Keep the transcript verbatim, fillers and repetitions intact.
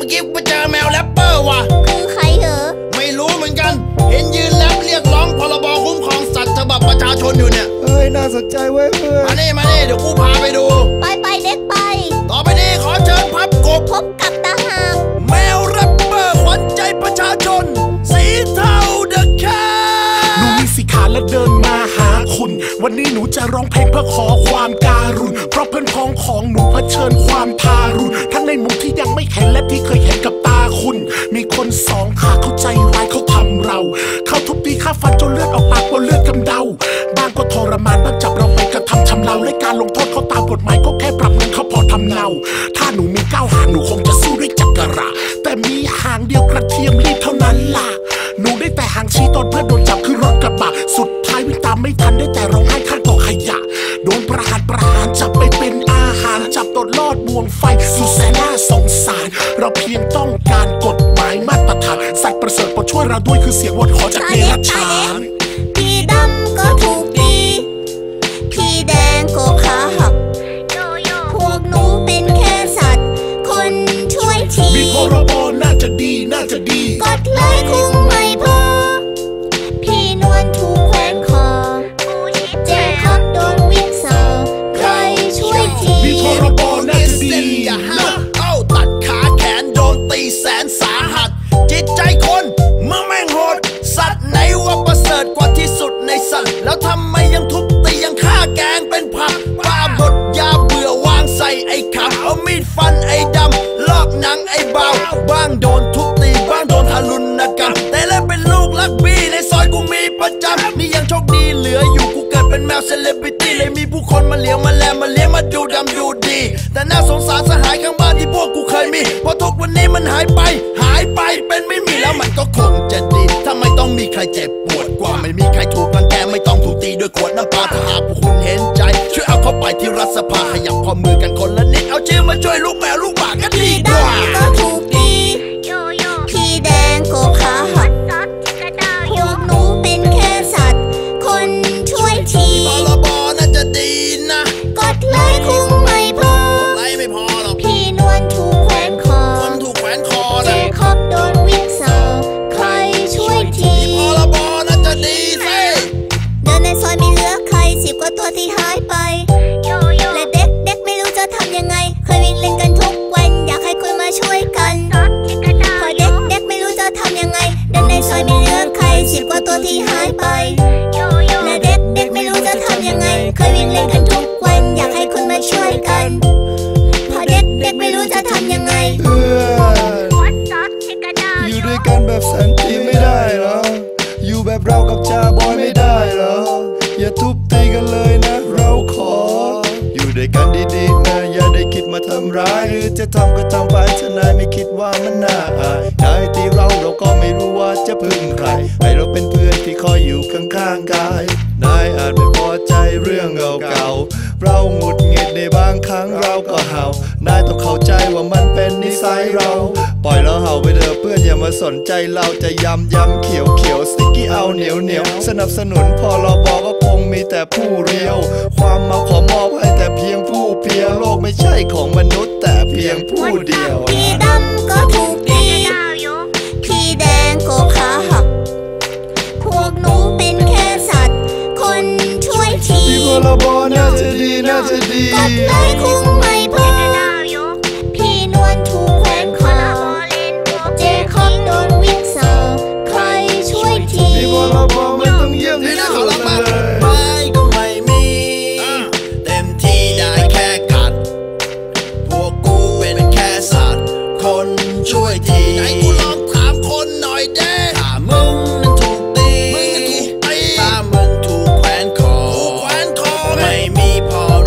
กี้กูเจอแมวแรปเปอร์ว่ะคือใครเหรอไม่รู้เหมือนกันเห็นยืนแรปเรียกร้องพรบคุ้มครองสัตว์ฉบับประชาชนอยู่เนี่ยเอ้ยน่าสนใจเว้ยเพื่อนมาเน่มาเน่เดี๋ยวกูพาไปดูไปไปเด็กไปต่อไปนี้ขอเชิญพับกบพบกับตาหากแมวแรปเปอร์ขวัญใจประชาชนสีเทาเดอะแคทหนูมีสีขาและเดินมาหาคุณวันนี้หนูจะร้องเพลงเพื่อขอความการุณเพราะเพื่อนพ้องของหนูเผชิญความทารุณทั้งในมุมที่ยังไม่เห็นและที่เคยเห็นกับตาคุณมีคนสองขาเข้าใจร้ายเขาทำเราเขาทุบตีฆ่าฟันจนเลือดออกปากบนเลือดกำเดาบางก็ทรมานบางจับเราไปกระทำชำเราและการลงโทษเขาตามกฎหมายก็แค่ปรับเงินเขาพอทำเนาถ้าหนูมีเก้าหางหนูคงจะสู้ด้วยจักระแต่มีหางเดียวกระเทียมรีบเท่านั้นล่ะหนูได้แต่หางชี้ตอนเพื่อนโดนจับขึ้นรถกระบะสุดท้ายวิ่งตามไม่ทันได้แต่ร้องไห้ข้างกองขยะโดนประหารประหารจับไปเป็นอาหารจับตดลอดบ่วงไฟสุดแสนน่าสงสารเราเพียงต้องการกฎหมายมาตรฐานสัตว์ประเสริฐโปรดช่วยเราด้วยคือเสียงวอนขอจากเดรัจฉานพี่ดำก็ถูกตีพี่แดงก็ขาหักพวกหนูเป็นแค่สัตว์คนช่วยทีมีพรบน่าจะดีน่าจะดีกฎเลยคงไม่พอพี่นวลถูกแขวนคอเจ๊คอบโดนวิกเซาใครช่วยทีมีพรบน่าจะดีอย่าห้ามเอ้าตัดขาแขนโดนตีแสนสาหัสจิตใจคนมึงแม่งโหดสัตว์ไหนว่าประเสริฐกว่าที่สุดในสัตว์แล้วทำไมยังทุบตียังฆ่าแกงเป็นผักป้าบดยาเบื่อวางใส่ไอ้ขำเอามีดฟันไอ้ดำลอกหนังไอ้เบาบ้างโดนทุบตีบ้างโดนทารุณกรรมแต่แล้วเป็นลูกลักบี้ในซอยกูมีประจำนี่ยังโชคดีเหลืออยู่กูเกิดเป็นแมวเซเลบริตี้เลยมีผู้คนมาเลี้ยงมาแลมาเลี้ยงมาดูดำดูดีแต่น่าสงสารสหายข้างบ้านที่พวกกูเคยมีพอทุกวันนี้มันหายไปหายไปเป็นไม่มีแล้วมันก็คงจะดีถ้าไม่ต้องมีใครเจ็บปวดกว่าไม่มีใครถูกรังแกไม่ต้องถูกตีด้วยขวดน้ำปลาถ้าหากพวกคุณเห็นใจช่วยเอาเข้าไปที่รัฐสภาขยับข้อมือกันคนละนิดเอาชื่อมาช่วยลูกแมวลูกหมากันดีกว่าก็ถูกตีพี่แดงก็ขาหักพวกหนูเป็นแค่สัตว์คนช่วยทีพรบน่าจะดีนะกฎเลยคงไม่พอไรไม่พอหรอกพี่นวลถูกแขวนคอคนถูกแขวนคอเจ๊คอบโดนวิกเซาใครช่วยทีพรบน่าจะดีสิเดินในซอยมีเหลือใครสิบกว่าตัวที่หายไปและเด็กเด็กไม่รู้จะทำยังไงเคยวิ่งเล่นกันทุกวันอยากให้คุณมาช่วยกันพอเด็กเด็กไม่รู้จะทำยังไงเดินในซอยมีเหลือใครสิบกว่าตัวที่หายไปและเด็กเด็กไม่รู้จะทำยังไงเคยวิ่งเล่นกันทุกวันอยากให้คุณมาช่วยกันพอเด็กเด็กไม่รู้จะทำยังไงเพื่อนอยู่ด้วยกันแบบสันติไม่ได้เหรออยู่แบบเรากับจ่าบอยไม่ได้เหรออย่าทุบตีกันเลยนะเราขออยู่ด้วยกันดีๆนะอย่าได้คิดมาทำร้ายหรือจะทำก็ทำไปถ้านายไม่คิดว่ามันน่าอายนายตีเราเราก็ไม่รู้ว่าจะพึ่งใครให้เราเป็นเพื่อนที่คอยอยู่ข้างๆกายนายอาจไม่พอใจเรื่องเก่าๆเราหงุดหงิดในบางครั้งเราก็เห่านายต้องเข้าใจว่ามันเป็นนิสัยเราปล่อยเราเห่าไปเถอะเพื่อนอย่ามาสนใจเราจะยำยำเขียวเขียวสติ๊กกี้เอาเหนียวเหนียวสนับสนุนพอเราบอกก็คงมีแต่ผู้เรียวความเมาขอมอบให้แต่เพียงผู้เพียงโลกไม่ใช่ของมนุษย์แต่เพียงผู้เดียวพี่ดำก็ถูกตีพี่แดงก็ขาหักพวกหนูเป็นแค่สัตว์คนช่วยทีที่พรบน่าจะดีน่าจะดีกฎเลยคงไม่พอพี่นวลถูกแขวนคอเจ๊คอบโดนวิกเซาใครช่วยทีที่พรบมันต้องเยี่ยมที่สุดเลยไม่ก็ไม่มีเต็มที่ได้แค่กัดพวกกูเป็นแค่สัตว์คนช่วยทีไหนกูลองถามคนหน่อยเด้ถ้ามึงนั้นถูกตีถ้ามึงถูกแขวนคอไม่มีพ